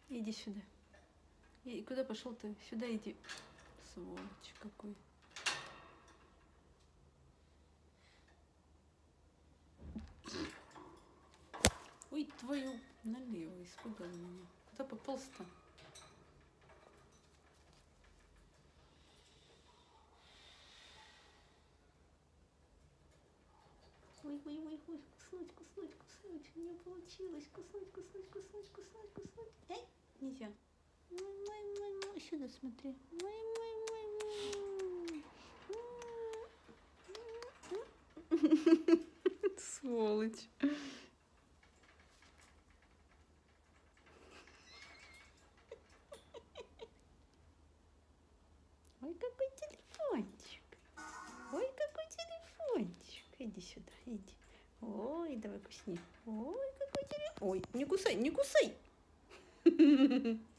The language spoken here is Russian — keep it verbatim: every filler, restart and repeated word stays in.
Иди сюда. И куда пошел ты? Сюда иди. Сволочь какой. Ой, твою налево, испугал меня. Куда пополз-то? Ой, ой, ой, ой, кусать, кусать, кусать. Не получилось. Кусать, кусать, кусать, кусать, кусать. Эй, нельзя. Сюда смотри. Сволочь. Ой, какой телефончик. Ой, какой телефончик. Иди сюда, иди. Ой, давай кусни. Ой, какой телефон. Ой, не кусай, не кусай.